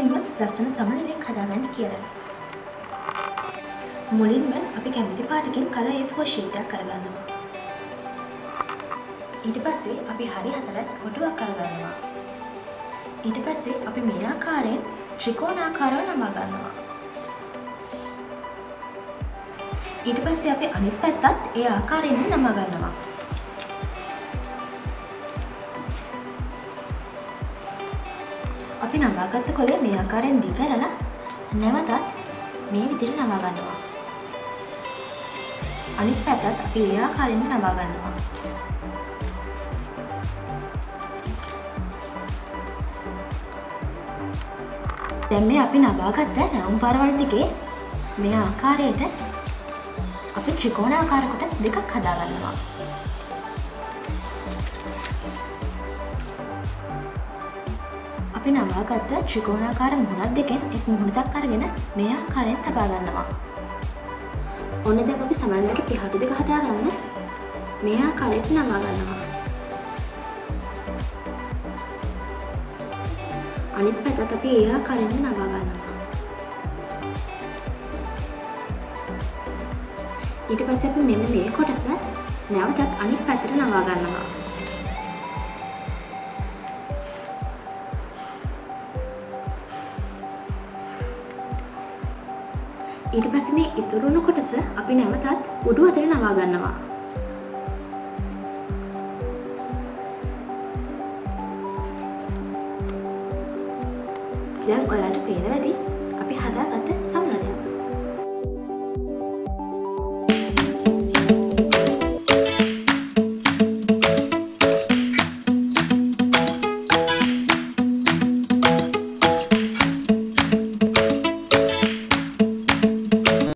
ලේසියෙන්ම ලස්සන සමනලයක් හදාගන්න කියලා. මුලින්ම අපි කැමති පාටකින් colour A4 sheet එකක් කරගන්නවා. ඊට පස්සේ අපි හරි 4 කොටුවක් කරගන්නවා. ඊට පස්සේ අපි මේ ආකාරයෙන් ත්‍රිකෝණාකාරව නමා ගන්නවා. ඊට පස්සේ අපි අනිත් පැත්තත් ඒ ආකාරයෙන්ම නමා ගන්නවා. අපි නමාගත්ත කොලේ මේ ආකාරයෙන් දිග කරලා නැවතත් මේ විදිහට නමා ගන්නවා. අනිත් පැත්තත් අපි ඒ ආකාරයෙන්ම නමා ගන්නවා. දැන් මේ අපි නමාගත්ත නැවුම් පාරවල් ටිකේ මේ ආකාරයට අපි ත්‍රිකෝණාකාර කොටස් දෙකක් හදා ගන්නවා. අපි නමාගත්ත ත්‍රිකෝණාකාර මුහුණක් දෙකෙන් එක් මුහුණක් අරගෙන මේ ආකාරයෙන් තබා ගන්නවා. ඔන්න දැන් අපි සමනලගේ පිහාටු දෙක හදාගන්න මේ ආකාරයට නමා ගන්නවා. අනිත් පැත්තත් අපි ඒ ආකාරයෙන් නමා ගන්නවා. ඊට පස්සේ අපි මෙන්න මේ කොටස නැවතත් අනිත් පැත්තට නමා ගන්නවා. ඊට පස්සේ මේ ඉතුරු වුණු කොටස අපි නැවතත් උඩු අතට නමා ගන්නවා. දැන් ඔයාලට